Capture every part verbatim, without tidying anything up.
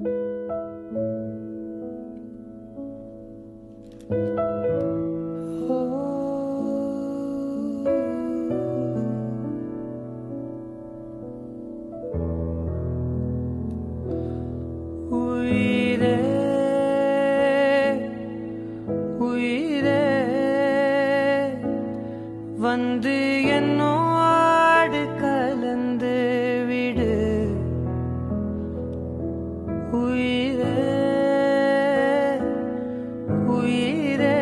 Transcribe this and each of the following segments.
வந்து என்னோடு கலந்து விடு உயிரே உயிரே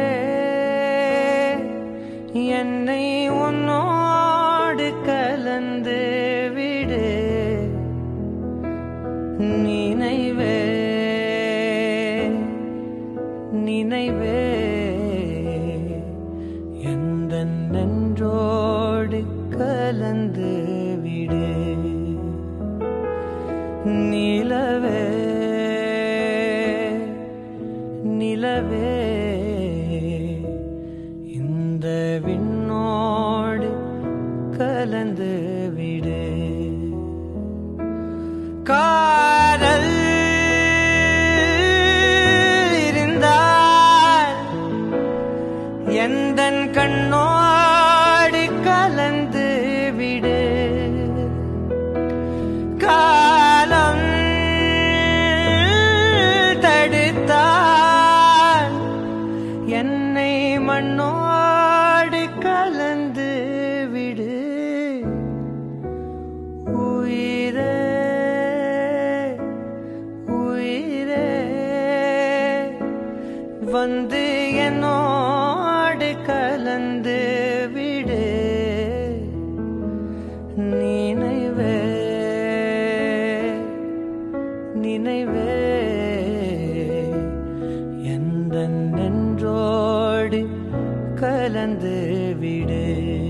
என்னை உன்னோடு கலந்து விடு நினைவே நினைவே நெஞ்சோடு கலந்து விடு நிலவே நிலவே இந்த விண்ணோடு கலந்து விடு காதல் இருந்தால் எந்தன் கண்ணோ கலந்து விடு காலம் தடுத்தால் என்னை மண்ணோடு கலந்து விடு உயிரே உயிரே வந்து என்னோடு கலந்து விடு நினைவே நினைவே எந்த நெஞ்சோடு கலந்து விடு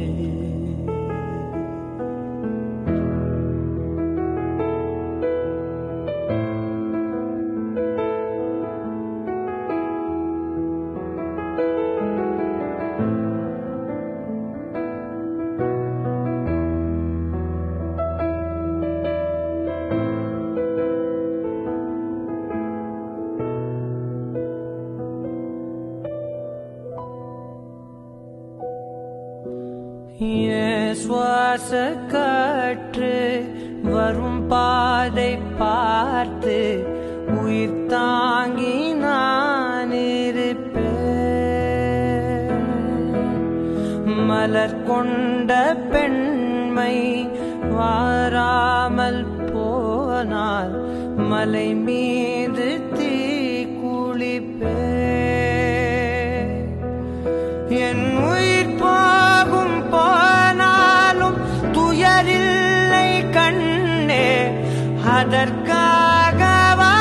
சுவாச காற்று வரும் பாதை பார்த்து உயிர் தாங்கி நான் இருப்பேன் மலர் கொண்ட பெண்மை வாராமல் போனால் மலை மீது தீ குளிப்பேன் என் உயிர் போகும் போனாலும் துயரில்லை கண்ணே அதற்காகவா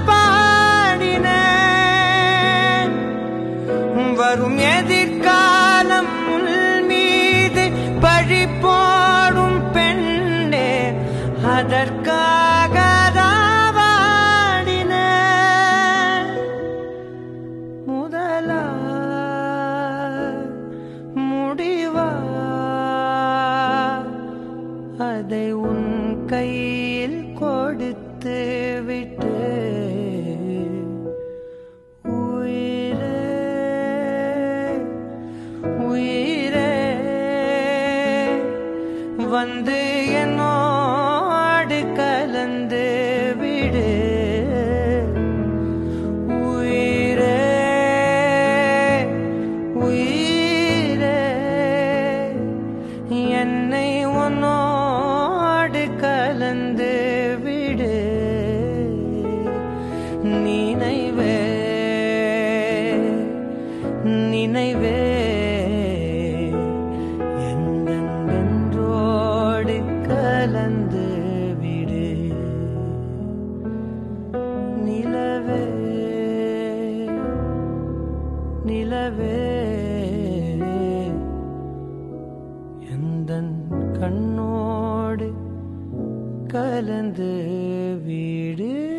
பாடினேன் வரும் எதிர்காலம் உன் மீது பழி போடும் பெண்ணே அதற்காக வாடினேன் முதலா முடிவா அதை உன் கையில் கொடுத்து விட்டு உயிரே உயிரே வந்து என்னோடு கலந்து விடு உயிரே உயிரே என்னை உன்னோடு கலந்து விடு நினைவே நினைவே எந்த நெஞ்சோடு கலந்து விடு நிலவே நிலவே எந்தன் கண்ணோடு கலந்து விடு